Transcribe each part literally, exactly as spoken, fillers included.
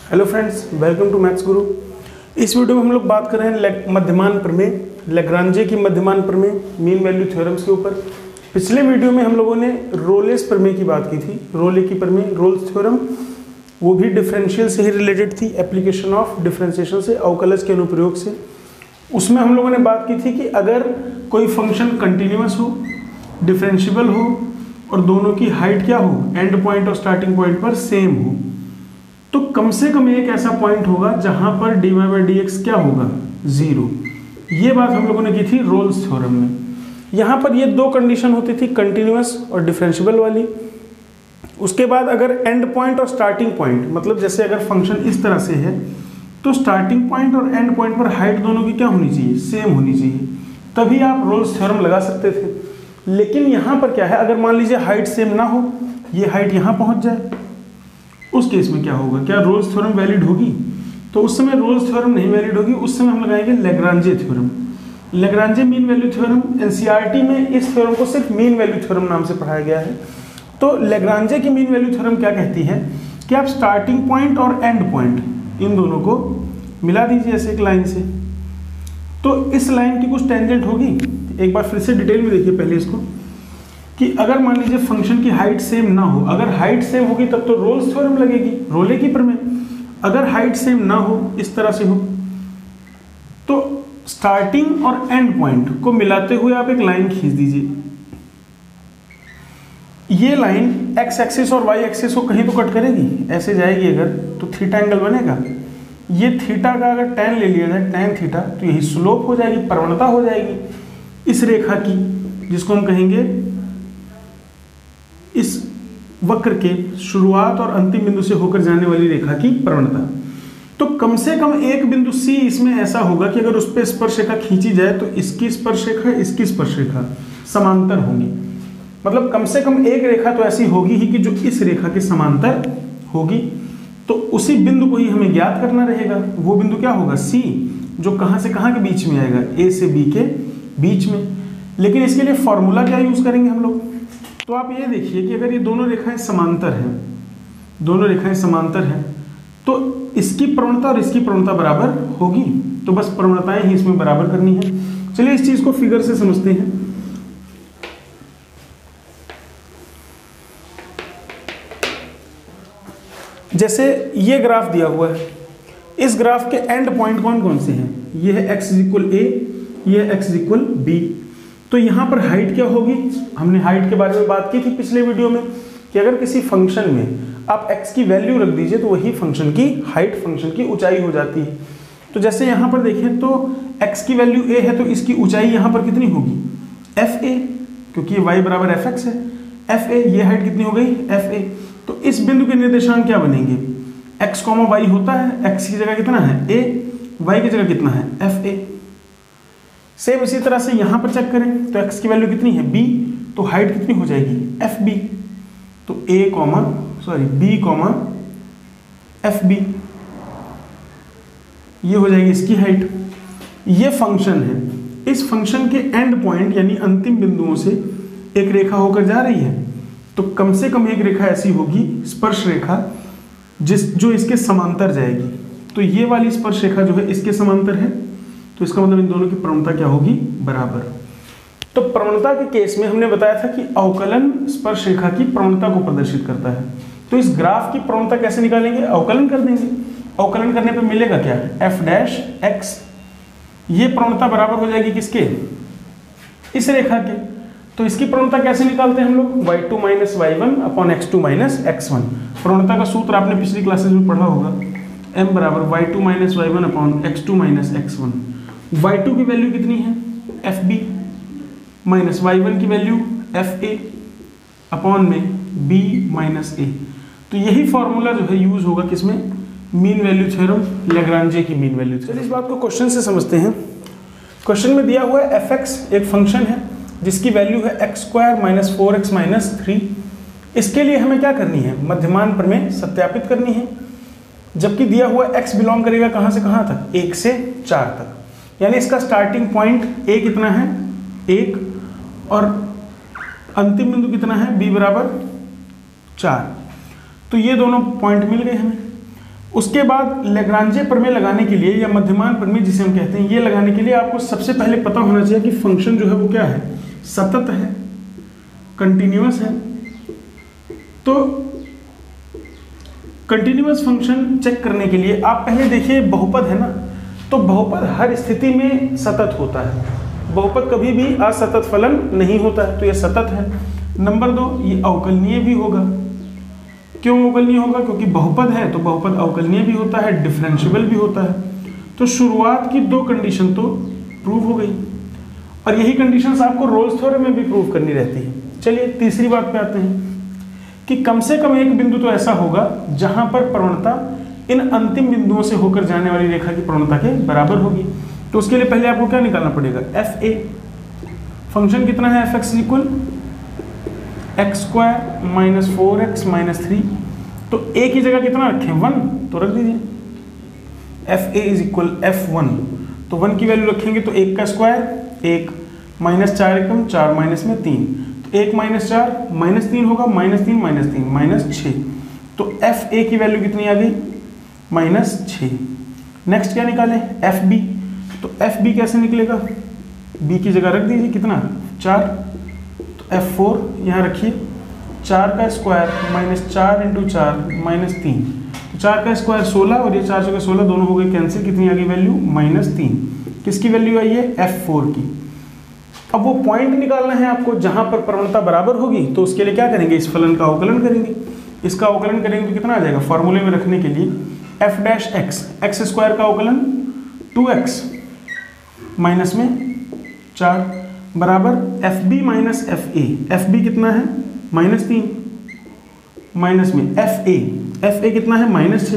Hello friends, welcome to maths guru. इस video में हम लोग बात कर रहे हैं मध्यमान प्रमेय, लैग्रांजे की मध्यमान प्रमेय, मीन वैल्यू थ्योरम्स के ऊपर। पिछले वीडियो में हम लोगों ने रोलेस प्रमेय की बात की थी, रोले की प्रमेय, रोल्स थ्योरम, वो भी डिफरेंशियल से ही रिलेटेड थी, एप्लीकेशन ऑफ डिफरेंशिएशन से, अवकलज के अनुप्रयोग से। उसमें हम लोगों ने बात की थी कि अगर कोई फंक्शन कंटिन्यूअस हो, डिफरेंशिएबल हो और दोनों की हाइट क्या हो, एंड पॉइंट और स्टार्टिंग पॉइंट पर सेम हो, तो कम से कम एक ऐसा पॉइंट होगा जहां पर dy बाई डी एक्स क्या होगा, जीरो। ये बात हम लोगों ने की थी रोल्स थ्योरम में। यहां पर ये दो कंडीशन होती थी, कंटिन्यूअस और डिफरेंशिएबल वाली। उसके बाद अगर एंड पॉइंट और स्टार्टिंग पॉइंट, मतलब जैसे अगर फंक्शन इस तरह से है तो स्टार्टिंग पॉइंट और एंड पॉइंट पर हाइट दोनों की क्या होनी चाहिए, सेम होनी चाहिए, तभी आप रोल्स थ्योरम लगा सकते थे। लेकिन यहां पर क्या है, अगर मान लीजिए हाइट सेम ना हो, ये हाइट यहां पहुंच जाए, उस केस में क्या होगा, क्या रोल्स थ्योरम वैलिड होगी? तो उस समय रोल्स थ्योरम नहीं वैलिड होगी, उस समय हम लगाएंगे Lagrange theorem. Lagrange mean value theorem, NCERT में इस थ्योरम को सिर्फ मीन वैल्यू थ्योरम नाम से पढ़ाया गया है। तो लैग्रांजे की मीन वैल्यू थ्योरम क्या कहती है कि आप स्टार्टिंग पॉइंट और एंड पॉइंट इन दोनों को मिला दीजिए ऐसे एक लाइन से, तो इस लाइन की कुछ टेंजेंट होगी। एक बार फिर से डिटेल में देखिए पहले इसको, कि अगर मान लीजिए फंक्शन की हाइट सेम ना हो, अगर हाइट सेम होगी तब तो रोल्स थ्योरम लगेगी, रोले की प्रमेय। अगर हाइट सेम ना हो, इस तरह से हो, तो स्टार्टिंग और एंड पॉइंट को मिलाते हुए आप एक लाइन खींच दीजिए। ये लाइन एक्स एक्सिस और वाई एक्सिस को कहीं तो कट करेगी, ऐसे जाएगी अगर, तो थीटा एंगल बनेगा। ये थीटा का अगर टैन ले लिया जाए, टैन थीटा, तो यही स्लोप हो जाएगी, प्रवणता हो जाएगी इस रेखा की, जिसको हम कहेंगे इस वक्र के शुरुआत और अंतिम बिंदु से होकर जाने वाली रेखा की प्रवणता। तो कम से कम एक बिंदु सी इसमें ऐसा होगा कि अगर उस पर स्पर्शरेखा खींची जाए तो इसकी स्पर्शरेखा इसकी स्पर्शरेखा समांतर होंगी। मतलब कम से कम एक रेखा तो ऐसी होगी ही कि जो इस रेखा के समांतर होगी। तो उसी बिंदु को ही हमें ज्ञात करना रहेगा। वो बिंदु क्या होगा, सी, जो कहां से कहां के बीच में आएगा, ए से बी के बीच में। लेकिन इसके लिए फॉर्मूला क्या यूज करेंगे हम लोग, तो आप ये देखिए कि अगर ये दोनों रेखाएं समांतर हैं, दोनों रेखाएं समांतर हैं, तो इसकी प्रवणता और इसकी प्रवणता बराबर होगी। तो बस प्रवणताएं ही इसमें बराबर करनी है। चलिए इस चीज को फिगर से समझते हैं। जैसे ये ग्राफ दिया हुआ है, इस ग्राफ के एंड पॉइंट कौन कौन से हैं, ये है एक्स इक्वल ए, ये है एक्स इक्वल बी। तो यहां पर हाइट क्या होगी, हमने हाइट के बारे में बात की थी पिछले वीडियो में, कि अगर किसी फंक्शन में आप x की वैल्यू रख दीजिए तो वही फंक्शन की हाइट, फंक्शन की ऊंचाई हो जाती है। तो जैसे यहां पर देखें तो x की वैल्यू a है, तो इसकी ऊंचाई यहां पर कितनी होगी, एफ ए, क्योंकि ये y बराबर एफ एक्स है, एफ ए, ये हाइट कितनी हो गई, एफ ए। तो इस बिंदु के निर्देशांक क्या बनेंगे, x कॉमा वाई होता है, x की जगह कितना है a, y की जगह कितना है एफ ए। सेम इसी तरह से यहां पर चेक करें तो x की वैल्यू कितनी है b, तो हाइट कितनी हो जाएगी एफ बी। तो a comma sorry b comma F B, ये हो जाएगी इसकी हाइट। ये फंक्शन है, इस फंक्शन के एंड पॉइंट यानी अंतिम बिंदुओं से एक रेखा होकर जा रही है, तो कम से कम एक रेखा ऐसी होगी, स्पर्श रेखा, जिस जो इसके समांतर जाएगी। तो ये वाली स्पर्श रेखा जो है इसके समांतर है, तो इसका मतलब इन दोनों की प्रवणता क्या होगी, बराबर। तो प्रवणता के केस में हमने बताया था कि अवकलन स्पर्श रेखा की प्रवणता को प्रदर्शित करता है। तो इस ग्राफ की प्रवणता कैसे निकालेंगे, अवकलन कर देंगे। अवकलन करने पे मिलेगा क्या, एफ डैश एक्स, ये प्रवणता बराबर हो जाएगी किसके, इस रेखा के। तो इसकी प्रवणता कैसे निकालते हैं हम लोग, Y two minus Y one upon x two minus x one. प्रवणता का सूत्र आपने पिछली क्लासेस में पढ़ा होगा, m बराबर Y two minus Y one upon x two minus x one. Y two की वैल्यू कितनी है, F B, minus Y one की वैल्यू एफ ए अपॉन में b माइनस ए। तो यही फॉर्मूला जो है यूज होगा किसमें, मीन वैल्यू थ्योरम, लैग्रांजे की मीन वैल्यू थ्योरम। इस बात को क्वेश्चन से समझते हैं। क्वेश्चन में दिया हुआ है एफ एक्स एक फंक्शन है जिसकी वैल्यू है X square minus four X minus three. इसके लिए हमें क्या करनी है, मध्यमान प्रमेय सत्यापित करनी है। जबकि दिया हुआ x बिलोंग करेगा कहां से कहां तक, एक से चार तक, यानी इसका स्टार्टिंग पॉइंट a कितना है, एक, और अंतिम बिंदु कितना है, b बराबर चार। तो ये दोनों पॉइंट मिल गए हमें। उसके बाद लेग्रांजे प्रमेय लगाने के लिए या मध्यमान प्रमेय जिसे हम कहते हैं, ये लगाने के लिए आपको सबसे पहले पता होना चाहिए कि फंक्शन जो है वो क्या है, सतत है, कंटिन्यूअस है। तो कंटिन्यूअस फंक्शन चेक करने के लिए आप पहले देखिए बहुपद है ना, तो बहुपद हर स्थिति में सतत होता है, बहुपद कभी भी असतत फलन नहीं होता है, तो ये सतत है। नंबर दो, ये अवकलनीय भी होगा। क्यों अवकलनीय होगा? क्योंकि बहुपद है तो बहुपद अवकलनीय भी होता है, डिफरेंशिएबल भी होता है। तो शुरुआत की दो कंडीशन तो प्रूव हो गई, और यही कंडीशंस आपको रोल्स थ्योरम में भी प्रूव करनी रहती है। चलिए तीसरी बात पे आते हैं कि कम से कम एक बिंदु तो ऐसा होगा जहां पर प्रवणता इन अंतिम बिंदुओं से होकर जाने वाली रेखा की प्रवणता के बराबर होगी। तो उसके लिए पहले आपको क्या निकालना पड़ेगा, एफ ए। फंक्शन कितना है, F X equal X square minus four X minus three. तो ए की जगह कितना रखें, वन, तो रख दीजिए F A is equal F one. तो वन की वैल्यू रखेंगे तो एक का स्क्वायर एक, माइनस चार एकम चार, माइनस में तीन, तो एक माइनस चार माइनस तीन होगा, माइनस तीन माइनस तीन माइनस छः। तो एफ ए की वैल्यू कितनी आ गई, माइनस छः। नेक्स्ट क्या निकालें, एफ बी। तो एफ बी कैसे निकलेगा, बी की जगह रख दीजिए कितना, चार, तो एफ फोर यहाँ रखिए, चार का स्क्वायर माइनस चार इंटू चार माइनस तीन, तो चार का स्क्वायर सोलह और ये चार सौ का सोलह दोनों हो गए कैंसिल, कितनी आ गई वैल्यू, माइनस तीन। किसकी वैल्यू आई है, एफ फोर की। अब वो पॉइंट निकालना है आपको जहां पर प्रवणता बराबर होगी, तो उसके लिए क्या करेंगे, इस फलन का अवकलन करेंगे। इसका अवकलन करेंगे तो कितना आ जाएगा, फॉर्मूले में रखने के लिए F dash X, X square का अवकलन टू एक्स माइनस में चार बराबर F B minus F A. F B कितना है, माइनस तीन, माइनस में एफ ए, एफ ए कितना है, माइनस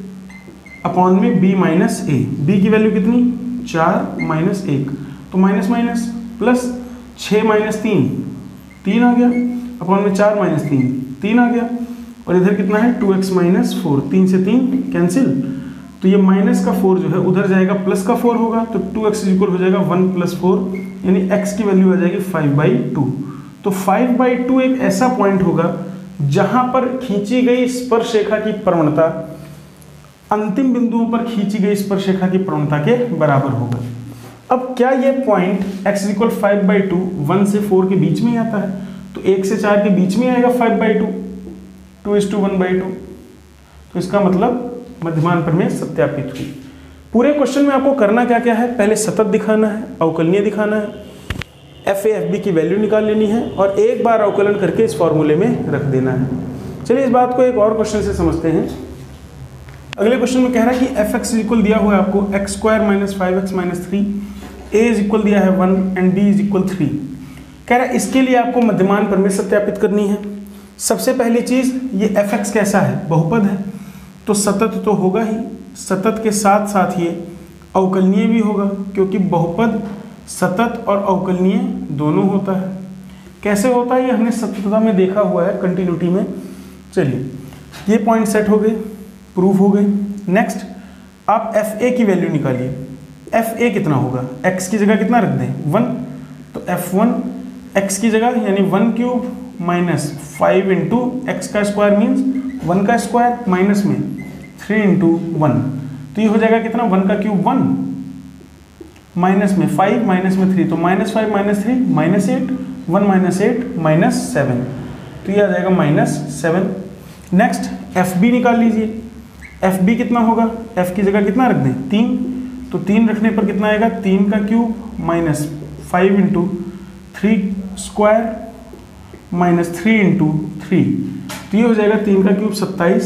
छः अपॉन में बी माइनस ए। बी की वैल्यू कितनी, चार माइनस एक, तो माइनस माइनस प्लस छः माइनस तीन, तीन आ गया, अपॉन में चार माइनस तीन, तीन आ गया, और इधर कितना है टू एक्स माइनस फोर, तीन से तीन कैंसिल, तो ये माइनस का फोर जो है उधर जाएगा, प्लस का फोर होगा, तो टू एक्स इक्वल हो जाएगा वन प्लस फोर, यानी एक्स की वैल्यू आ जाएगी फाइव बाई टू। तो फाइव बाई टू एक ऐसा पॉइंट होगा जहां पर खींची गई स्पर्शरेखा की प्रवणता अंतिम बिंदुओं पर खींची गई स्पर्शरेखा की प्रवणता के बराबर होगा। अब क्या ये point x equal five by two one से फोर के बीच में आता है, तो एक से चार के बीच में आएगा five by two, two is two one by two. तो इसका मतलब मध्यमान प्रमेय सत्यापित हुई। पूरे क्वेश्चन में आपको करना क्या क्या है, पहले सतत दिखाना है, अवकलनीय दिखाना है, एफ ए एफ बी की वैल्यू निकाल लेनी है, और एक बार अवकलन करके इस फॉर्मूले में रख देना है। चलिए इस बात को एक और क्वेश्चन से समझते हैं। अगले क्वेश्चन में कह रहा है कि एफ एक्स इक्वल दिया हुआ है आपको X square minus five X minus three, A is equal दिया है one and B is equal three. कह रहा है इसके लिए आपको मध्यमान प्रमेय सत्यापित करनी है। सबसे पहली चीज, ये एफ एक्स कैसा है, बहुपद है, तो सतत तो होगा ही, सतत के साथ साथ ये अवकलनीय भी होगा, क्योंकि बहुपद सतत और अवकलनीय दोनों होता है। कैसे होता है ये हमने सततता में देखा हुआ है, कंटिन्यूटी में। चलिए ये पॉइंट सेट हो गए, प्रूफ हो गए। नेक्स्ट आप एफ ए की वैल्यू निकालिए। एफ ए कितना होगा, एक्स की जगह कितना रख दें, वन, तो एफ वन एक्स की जगह यानी one cube minus five into X का स्क्वायर मीन्स वन का स्क्वायर माइनस में थ्री इंटू वन, तो ये हो जाएगा कितना, वन का क्यूब वन, माइनस में फाइव माइनस में थ्री, तो minus five minus three minus eight, one minus eight minus seven, तो ये आ जाएगा minus seven. Next F B निकाल लीजिए। एफ बी कितना होगा, एफ की जगह कितना रख दें, तीन, तो तीन रखने पर कितना आएगा, तीन का cube minus five into three square minus three into three, तो ये हो जाएगा तीन का क्यूब सत्ताईस,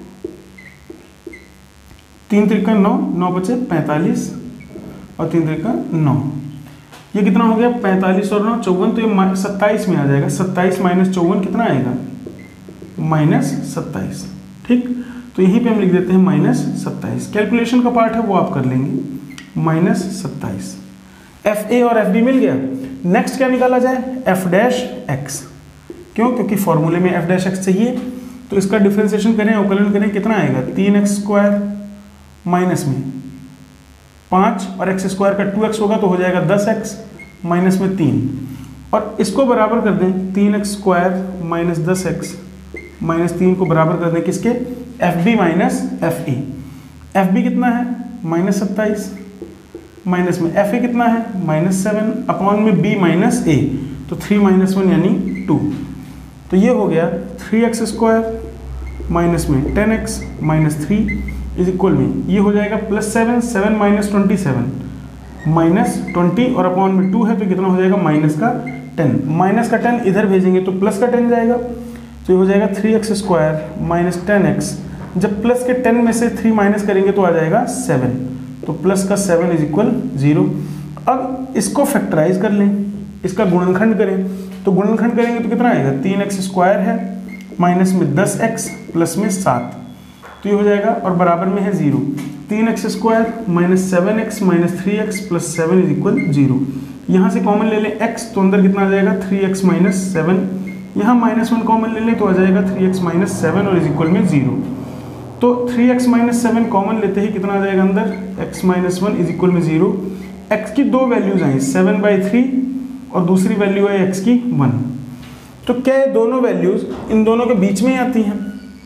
तीन त्रिका नौ, नौ बचे पैंतालीस, और तीन त्रिका नौ, ये कितना हो गया, पैंतालीस और नौ चौवन, तो ये सत्ताईस में आ जाएगा। सत्ताईस माइनस चौवन कितना आएगा, माइनस सत्ताईस। ठीक, तो यहीं पे हम लिख देते हैं माइनस सत्ताईस। कैलकुलेशन का पार्ट है वो आप कर लेंगे, माइनस सत्ताईस। एफ ए और एफ बी मिल गया। नेक्स्ट क्या निकाला जाए, एफ डैश एक्स। क्यों, क्योंकि फॉर्मूले में एफ डैश एक्स चाहिए, तो इसका डिफरेंशिएशन करें, अवकलन करें, कितना आएगा, तीन एक्स स्क्वायर माइनस में पाँच और एक्स स्क्वायर का टू एक्स होगा, तो हो जाएगा दस एक्स माइनस में तीन, और इसको बराबर कर दें, तीन एक्स स्क्वायर माइनस दस एक्स माइनस तीन को बराबर कर दें किसके, F B minus F A. F B कितना है माइनस सत्ताईस, माइनस में एफ ए कितना है माइनस सेवन, अपॉन में बी माइनस ए, तो थ्री माइनस वन यानी टू। तो ये हो गया थ्री एक्स स्क्वायर माइनस में ten X minus three is equal में ये हो जाएगा plus seven, seven minus twenty seven minus twenty और अपॉन में टू है तो कितना हो जाएगा माइनस का टेन, माइनस का टेन इधर भेजेंगे तो प्लस का टेन जाएगा, तो ये हो जाएगा three X square minus ten X. जब प्लस के टेन में से थ्री माइनस करेंगे तो आ जाएगा सेवन, तो प्लस का सेवन इज इक्वल जीरो। अब इसको फैक्टराइज कर लें, इसका गुणनखंड करें, तो गुणनखंड करेंगे तो कितना आएगा तीन एक्स स्क्वायर है माइनस में दस एक्स प्लस में सात, तो ये हो जाएगा और बराबर में है जीरो। तीन X square minus seven X minus three X plus seven is equal zero. यहाँ से कॉमन ले लें x, तो अंदर कितना आ जाएगा थ्री एक्स माइनस सेवन, यहाँ माइनस वन कॉमन ले लें तो आ जाएगा थ्री एक्स माइनस सेवन और इज इक्वल में जीरो। तो three x minus seven common लेते ही कितना आ जाएगा अंदर x minus one is equal में जीरो। x की दो वैल्यूज आई सेवन बाई थ्री और दूसरी वैल्यू है x की वन। तो क्या ये दोनों वैल्यूज इन दोनों के बीच में आती हैं?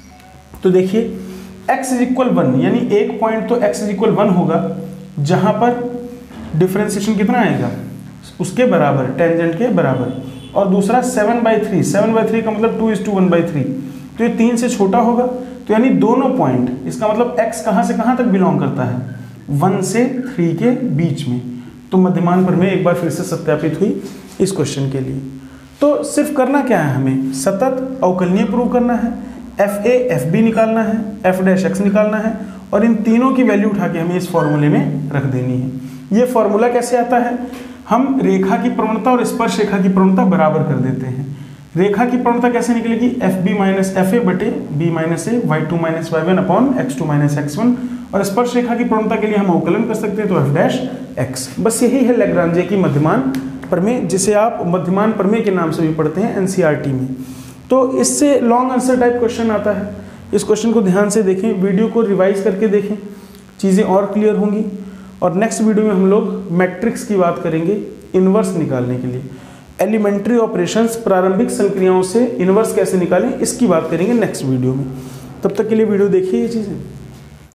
तो देखिए x इज इक्वल वन, यानी एक पॉइंट तो x इज इक्वल वन होगा जहां पर डिफरेंशिएशन कितना आएगा उसके बराबर, टेंजेंट के बराबर, और दूसरा seven by three, seven by three का मतलब two is two one by three, तो ये तीन से छोटा होगा, तो यानी दोनों पॉइंट, इसका मतलब x कहाँ से कहाँ तक बिलोंग करता है वन से थ्री के बीच में। तो मध्यमान प्रमेय एक बार फिर से सत्यापित हुई इस क्वेश्चन के लिए। तो सिर्फ करना क्या है, हमें सतत अवकलनीय प्रूव करना है, एफ ए एफ बी निकालना है, एफ डैश एक्स निकालना है, और इन तीनों की वैल्यू उठा के हमें इस फॉर्मूले में रख देनी है। ये फॉर्मूला कैसे आता है, हम रेखा की प्रवणता और स्पर्श रेखा की प्रवणता बराबर कर देते हैं। रेखा की प्रवणता कैसे निकलेगी, f B minus F a बटे b minus a y two minus Y one upon x two minus x one, और स्पर्श रेखा की प्रवणता के लिए हम अवकलन कर सकते हैं तो एफ डैश एक्स। बस यही है लैग्रांजे की मध्यमान प्रमेय, जिसे आप मध्यमान प्रमेय के नाम से भी पढ़ते हैं एनसीईआरटी में। तो इससे लॉन्ग आंसर टाइप क्वेश्चन आता है। इस क्वेश्चन को ध्यान से देखें, वीडियो को रिवाइज करके देखें, चीज़ें और क्लियर होंगी। और नेक्स्ट वीडियो में हम लोग मैट्रिक्स की बात करेंगे इन्वर्स निकालने के लिए। एलिमेंट्री ऑपरेशंस, प्रारंभिक संक्रियाओं से इन्वर्स कैसे निकालें, इसकी बात करेंगे नेक्स्ट वीडियो में। तब तक के लिए वीडियो देखिए ये चीज़ें।